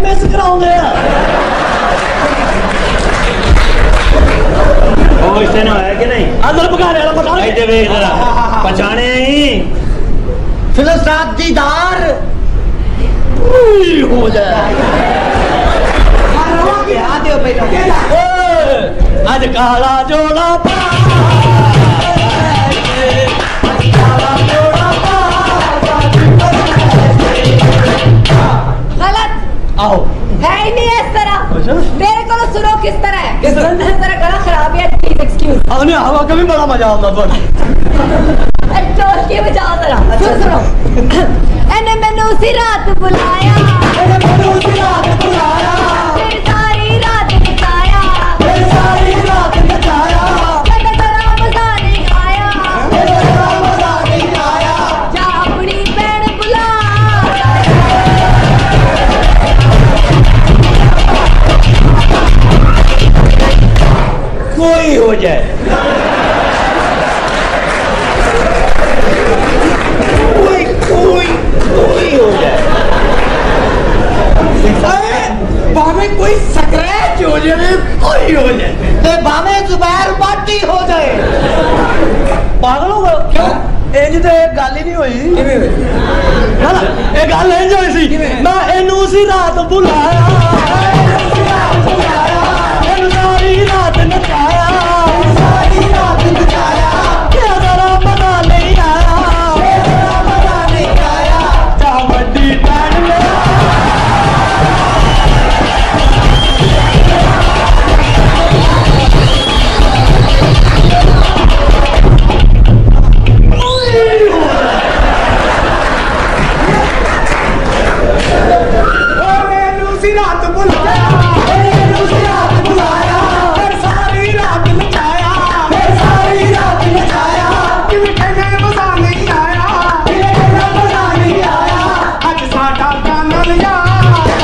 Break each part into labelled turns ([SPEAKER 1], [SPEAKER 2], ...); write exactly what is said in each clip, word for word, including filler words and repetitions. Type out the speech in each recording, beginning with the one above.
[SPEAKER 1] Miss कराਉਂਦੇ ਆ
[SPEAKER 2] ਉਹ ਇਸੇ ਨੂੰ ਹੈ ਕਿ ਨਹੀਂ
[SPEAKER 1] ਅੰਦਰ ਬਗਾਰੇ ਵਾਲਾ ਪਛਾਣ
[SPEAKER 2] ਇੱਥੇ ਵੇਖ ਜਰਾ ਪਛਾਣਿਆ ਹੀ
[SPEAKER 1] ਫਿਲਸਫਾ ਦੀਦਾਰ ਹੋ ਜਾਏ ਮਾਰਵਾ ਕੇ ਆ ਦਿਓ ਪਹਿਲਾਂ ਅੱਜ ਕਾਲਾ ਜੋੜਾ ਪਾ आओ
[SPEAKER 3] है ही नहीं इस तरह मेरे को सुनो किस तरह है किस तरह इस तरह गला खराब है प्लीज एक्सक्यूज
[SPEAKER 1] हमने हवा का भी बड़ा मजा आता पर
[SPEAKER 3] जोश की बजा जरा अच्छा सुनो एने मैंने उसी रात बुलाया
[SPEAKER 1] एने मैंने उसी रात बुलाया
[SPEAKER 3] फिर सारी रात नचाया
[SPEAKER 1] फिर सारी रात नचाया
[SPEAKER 3] कदा तेरा मजा नहीं आया
[SPEAKER 1] तेरा मजा नहीं आया
[SPEAKER 3] जा अपनी बहन बुला
[SPEAKER 2] कोई हो जाए कोई कोई कोई हो जाए
[SPEAKER 1] भावे कोई स्क्रैच हो जाए कोई हो जाए ते भावे जुबैर बाटी हो जाए पागल हो गए क्यों इंज ते गल ही नहीं हुई किवें हुई ना ये गल इंज होई सी मैं इनू सी रात बुलाया सारी रात नचाया सारी रात नचाया क्या जरा पता नहीं आया क्या पता नहीं आया क्या बड़ी टाइम उसी रात बुलाया उसी रात बुलाया फिर सारी रात नचाया फिर सारी रात नचाया किवें कहने मजा नहीं आया किवें कहने मजा नहीं आया अज साडा कानल यार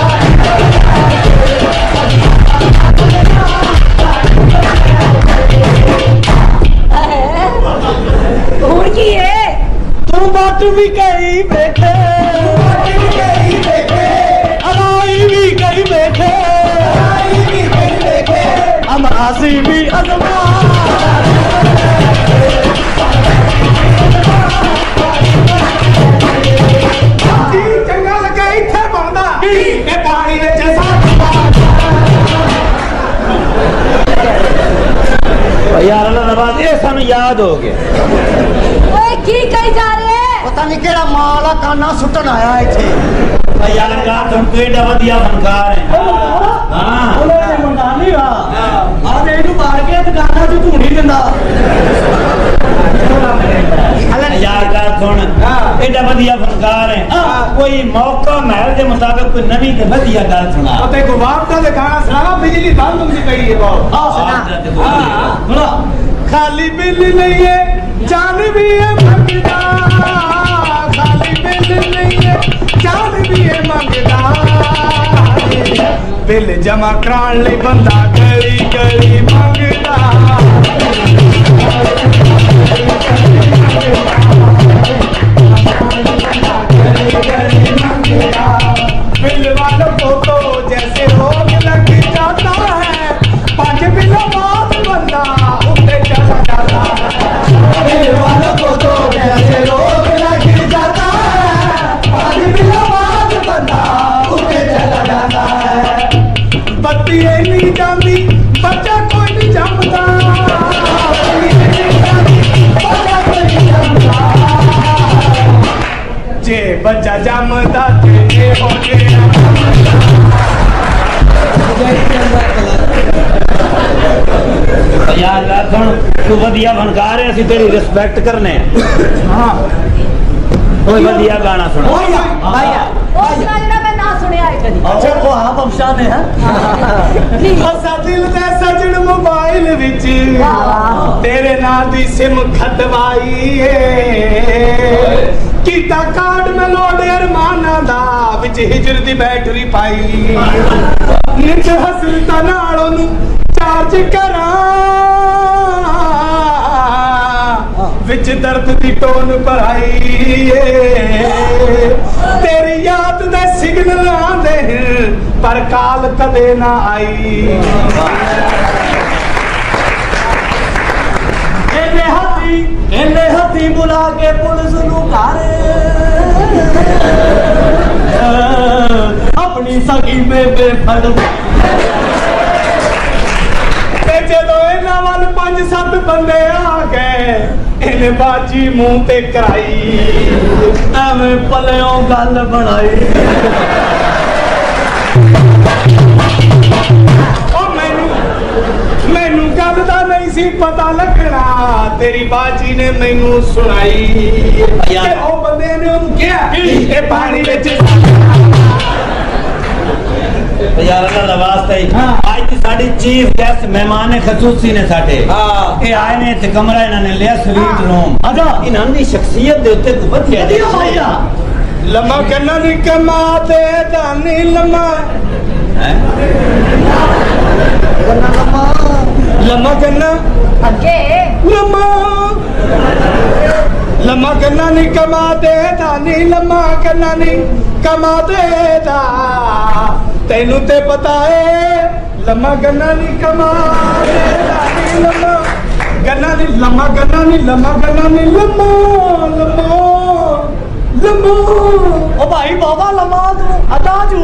[SPEAKER 3] और की है
[SPEAKER 1] तू बात भी कही बैठे बात भी कही बैठे अलाई भी कही बैठे अलाई भी कही बैठे हम हंसी भी अजमा चंगा लगा इत्थे बनदा ए पानी विच
[SPEAKER 2] यार अल्लाह नवाज ये सानू याद हो गया
[SPEAKER 3] ओए की कही जा रहे हैं
[SPEAKER 1] पता नहीं केड़ा माला काना सुटन आया इत्थे
[SPEAKER 2] यार का तुम केड़ा वधिया फनकार है हां
[SPEAKER 1] बोले ये मंगा नहीं हां आज एनु मार के दुकाना च ढूंढी दिंदा
[SPEAKER 2] यार का सुन एड़ा वधिया फनकार है कोई मौका महल के मुताबिक कोई नवी ते वधिया गल सुना
[SPEAKER 1] पते को वापता दे गाना सुनावा बिजली बंद हुंदी पई है बाबू हां सुना खाली बिल नहीं है जान भी है मंगदा खाली बिल नहीं है जान भी है मंगदा बिल जमा कराने लई बंदा गली गली मंगदा बिल वालों को तो जैसे रोग लग जाता है पांच बिलों बाद बंदा उठे चला जाता है बिल वालों को तो जैसे रोग लग जाता है पांच बिलों बाद बंदा उठे चला जाता है बत्ती नहीं जाती बच्चा कोई नहीं जमता बच्चा कोई नहीं जमता जे बच्चा जमदा ते हो गया
[SPEAKER 2] यार ला सुन तू वधिया फनकार है असि तेरी रिस्पेक्ट करने हां कोई वधिया गाना सुना
[SPEAKER 1] भैया
[SPEAKER 3] ओ सुना जरा मैं ना सुनया है कदी
[SPEAKER 1] अच्छा वो आप अफशा ने है असा दिल दे सजन मोबाइल विच तेरे नाल दी सिम खटवाई है कीता कार्ड में लोड अरमाना दा विच हिजर दी बैटरी पाई नित हसरता नाल ओनु चार्ज करा विच दर्द दी टोन भराई तेरी याद दे सिग्नल आंदे पर काल कदे ना आई।
[SPEAKER 2] एने हाथी एने हाथी बुला के पुलिस नू घर अपनी सगी बेबे फड़
[SPEAKER 1] जो इन्हां वाल पंज सत्त बंदे आ गए इन्हें बाजी मुंह ते कराई
[SPEAKER 2] एवें पलियों गल बनाई।
[SPEAKER 1] मैनू गल दा नहीं सी पता लगना तेरी बाजी ने मैनू सुनाई कि ओ बंदे ने ओनू क्या ए पानी विच
[SPEAKER 2] यार अल्लाह दा वास्ता ही आज दी साडी चीफ गेस्ट मेहमान खसूसी ने साडे हां ए आए ने ते कमरा इन्हां ने लिया स्वीट रूम आजा इन्हां दी शख्सियत दे उत्ते को वधिया दे भाईया
[SPEAKER 1] लम्मा कन्ना नी कमा दे दानी लम्मा
[SPEAKER 2] हैं
[SPEAKER 1] लम्मा लम्मा कन्ना
[SPEAKER 3] अगे
[SPEAKER 1] लम्मा लम्मा कन्ना नी कमा दे दानी लम्मा कन्ना नी कमा दे दा तेनू ते पता है लम्मा गन्ना नी कमा दे दानी लम्मा गन्ना नी लम्मा गन्ना नी लम्मा गन्ना नी लम्मा लम्मा लम्मा
[SPEAKER 2] ओ भाई बाबा लम्मा तू अदा जू